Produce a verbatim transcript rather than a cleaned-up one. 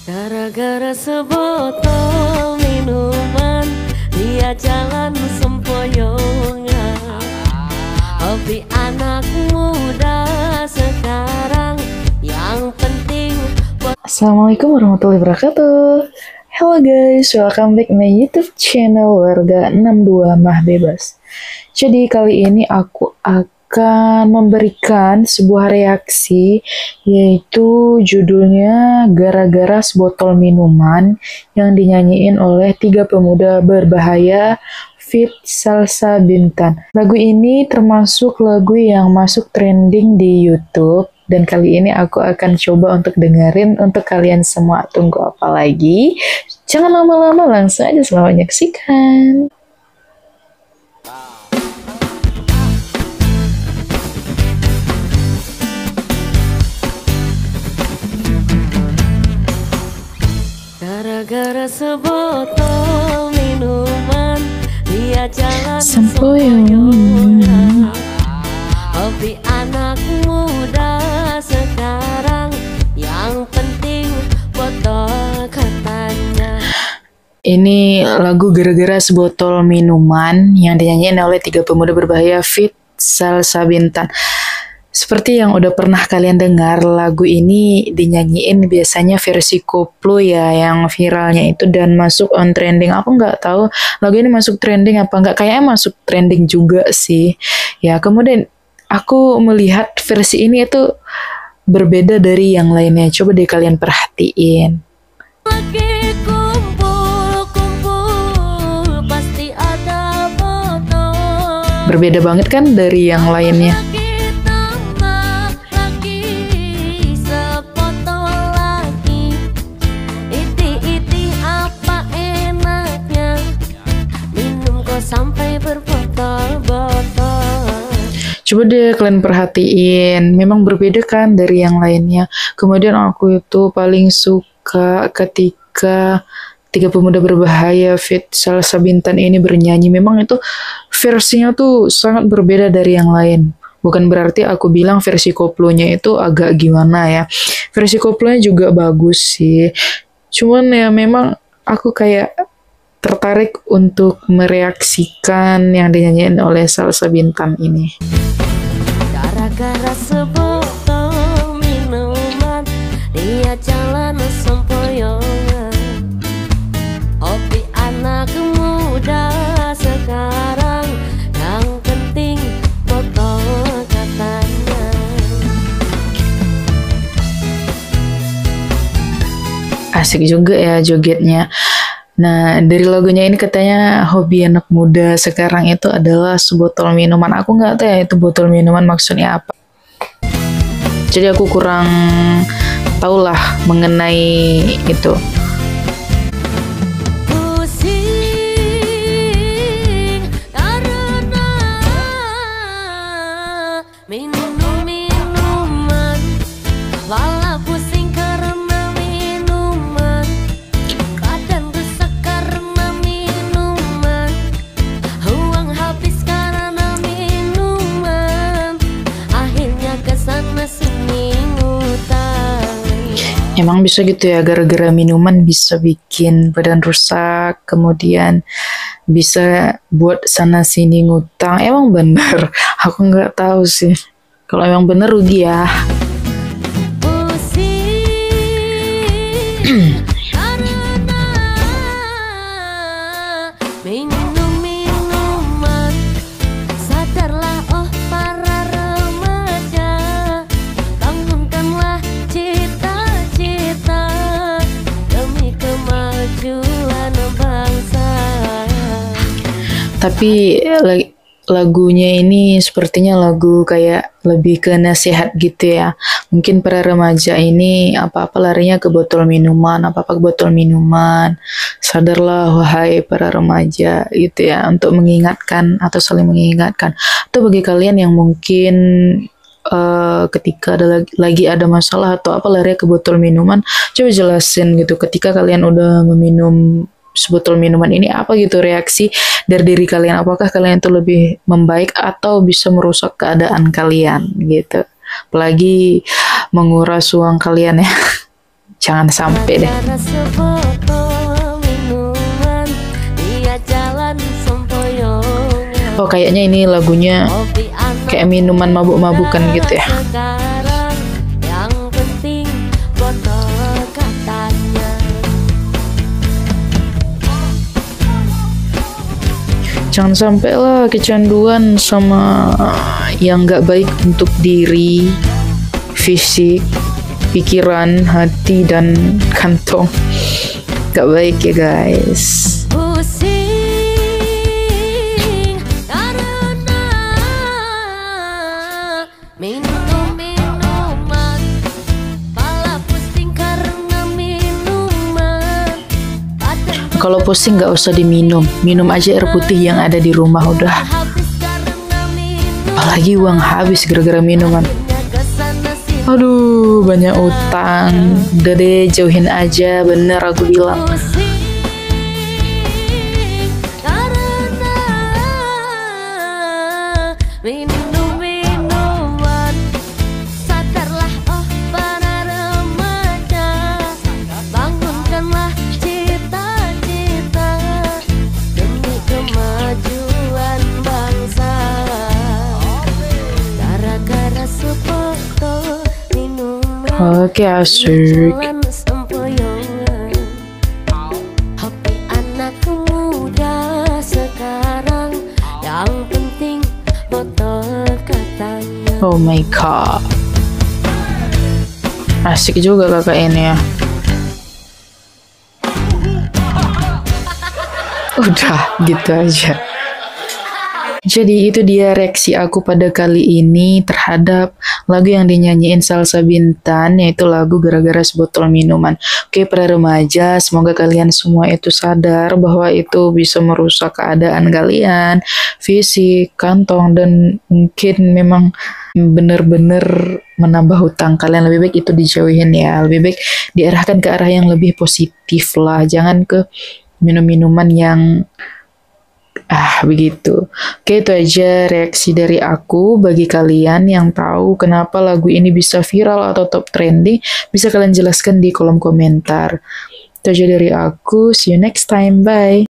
Gara-gara sebotol minuman, dia jalan sempoyongan. Hobi anak muda sekarang, yang penting. Assalamualaikum warahmatullahi wabarakatuh. Hello guys, welcome back my YouTube channel Warga enam dua Mah Bebas. Jadi kali ini aku akan memberikan sebuah reaksi, yaitu judulnya Gara-gara Sebotol Minuman, yang dinyanyiin oleh tiga pemuda berbahaya feat Salsa Bintan. Lagu ini termasuk lagu yang masuk trending di YouTube, dan kali ini aku akan coba untuk dengerin untuk kalian semua. Tunggu apa lagi? Jangan lama-lama, langsung aja selamat menyaksikan. Gara-gara sebotol minuman, dia jalan sempoyongan. Hobi anak muda sekarang, yang penting botol katanya. Ini lagu Gara-gara Sebotol Minuman yang dinyanyiin oleh tiga pemuda berbahaya feat Salsa Bintan. Seperti yang udah pernah kalian dengar, lagu ini dinyanyiin biasanya versi koplo ya, yang viralnya itu dan masuk on trending. Aku nggak tahu lagu ini masuk trending apa nggak, kayaknya masuk trending juga sih. Ya, kemudian aku melihat versi ini itu berbeda dari yang lainnya. Coba deh kalian perhatiin. Lagi kumpul-kumpul, pasti ada botol. Berbeda banget kan dari yang lainnya. Sampai berbotol-botol. Coba deh kalian perhatiin, memang berbeda kan dari yang lainnya. Kemudian aku itu paling suka ketika tiga pemuda berbahaya feat Salsa Bintan ini bernyanyi. Memang itu versinya tuh sangat berbeda dari yang lain. Bukan berarti aku bilang versi koplonya itu agak gimana ya. Versi koplonya juga bagus sih. Cuman ya memang aku kayak tertarik untuk mereaksikan yang dinyanyiin oleh Salsa Bintan ini. Gara-gara sebotol minuman, dia jalan sempoyongan. Hobi anak muda sekarang, yang penting botol katanya. Asik juga ya jogetnya. Nah, dari lagunya ini katanya hobi anak muda sekarang itu adalah sebotol minuman. Aku nggak tahu ya itu botol minuman maksudnya apa. Jadi aku kurang tahu lah mengenai itu. Pusing karena minum minuman, walau pusing karena minuman. Emang bisa gitu ya, gara-gara minuman bisa bikin badan rusak, kemudian bisa buat sana sini ngutang. Emang bener? Aku nggak tahu sih. Kalau emang bener rugi ya. Tapi lagunya ini sepertinya lagu kayak lebih ke nasihat gitu ya. Mungkin para remaja ini apa-apa larinya ke botol minuman, apa-apa ke botol minuman. Sadarlah wahai para remaja gitu ya, untuk mengingatkan atau saling mengingatkan. Atau bagi kalian yang mungkin uh, ketika ada lagi, lagi ada masalah atau apa lari ke botol minuman, coba jelasin gitu ketika kalian udah meminum sebotol minuman ini, apa gitu reaksi dari diri kalian, apakah kalian itu lebih membaik atau bisa merusak keadaan kalian gitu, apalagi menguras uang kalian ya. Jangan sampai deh. Gara-gara sebotol minuman, dia jalan sempoyongan. Oh, kayaknya ini lagunya Hobi anak kayak minuman mabuk-mabukan gitu ya. sekarang, yang penting botol katanya. Jangan sampai lah kecanduan sama yang gak baik untuk diri, fisik, pikiran, hati, dan kantong. Gak baik ya guys. Pusing karena minum minuman, pala pusing karena minuman. Badan Kalau pusing gak usah diminum, minum aja air putih yang ada di rumah udah. habis karena minum. Apalagi uang habis gara-gara minuman. Kesana sini Aduh, banyak utang. Udah deh, jauhin aja, bener aku bilang. pusing karena minum minuman. Sadarlah oh para remaja, bangunkanlah cita-cita demi kemajuan bangsa. Gara-gara sebotol minuman, Oke, asik. jalan sempoyongan. Hobi anak muda sekarang, yang penting botol katanya. Oh my god. Asik juga kakak ini ya. Udah, gitu aja. Jadi itu dia reaksi aku pada kali ini terhadap lagu yang dinyanyiin Salsa Bintan, yaitu lagu Gara-gara Sebotol Minuman. Oke, para remaja, semoga kalian semua itu sadar bahwa itu bisa merusak keadaan kalian, fisik, kantong, dan mungkin memang benar-benar menambah hutang kalian. Lebih baik itu dijauhin ya. Lebih baik diarahkan ke arah yang lebih positif lah. Jangan ke minum-minuman yang ah begitu. Oke, itu aja reaksi dari aku. Bagi kalian yang tahu kenapa lagu ini bisa viral atau top trending, bisa kalian jelaskan di kolom komentar. Itu aja dari aku. See you next time. Bye.